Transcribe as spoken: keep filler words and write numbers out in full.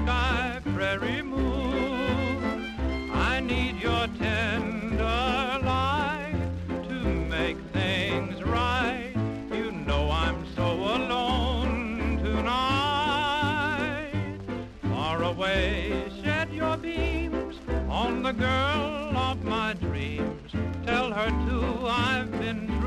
sky, prairie moon. I need your tender light to make things right. You know I'm so alone tonight. Far away, shed your beams on the girl of my dreams. Tell her too I've been